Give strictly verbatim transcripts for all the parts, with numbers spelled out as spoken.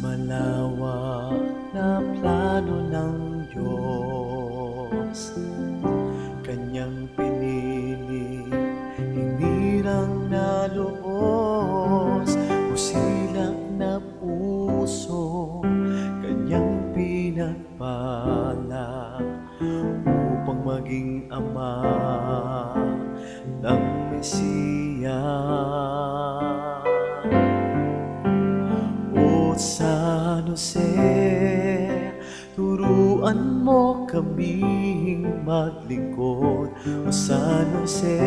malawak na plano ng Diyos, Kanyang pinili, hinirang na lubos, busilak na puso, Kanyang pinagpala upang maging ama ng Mesiya. O San Jose, turuan mo kaming maglingkod. O San Jose,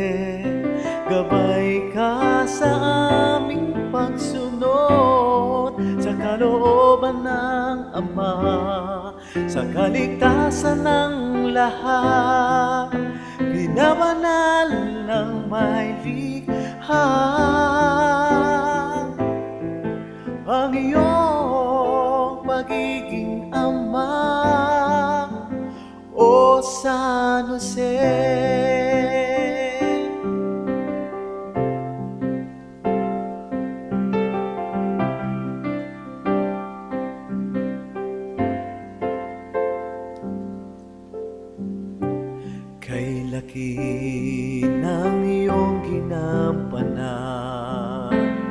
gabay ka sa aming pagsunod, sa kalooban ng Ama, sa kaligtasan ng lahat, binabanal ng may likha. Ang iyong pagiging ama, O San Jose. Kay laki ng iyong ginampanan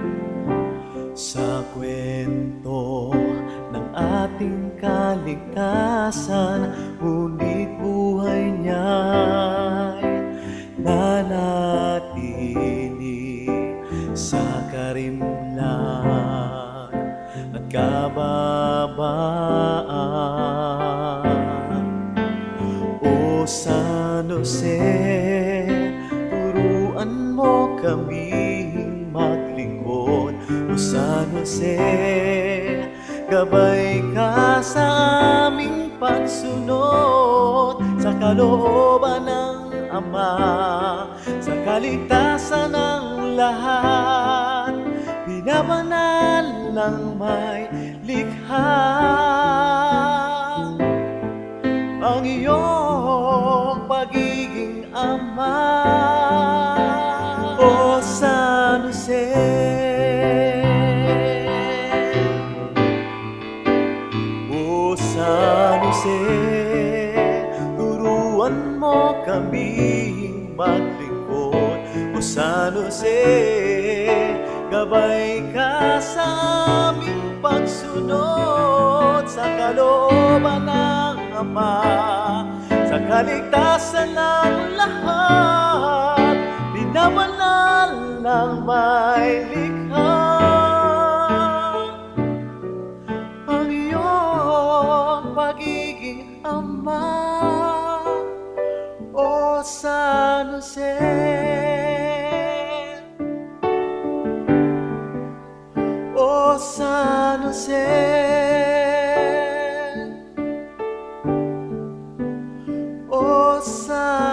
sa kwento ng ating kaligtasan, ngunit buhay niya'y nanatili sa karimlan at kababaan. O San Jose, turuan mo kaming maglingkod. O San Jose, gabay ka sa aming pagsunod, sa kalooban ng Ama, sa kaligtasan ng lahat, binabanal ng may likha. Ang iyong pagiging ama, O San Jose. O San Jose, turuan mo kaming maglingkod. O San Jose, gabay ka sa aming pagsunod, sa kalooban ng Ama, sa kaligtasan ng lahat, binabanal ng may likha. Ang iyong pagiging ama, O San Jose. O San Jose, O San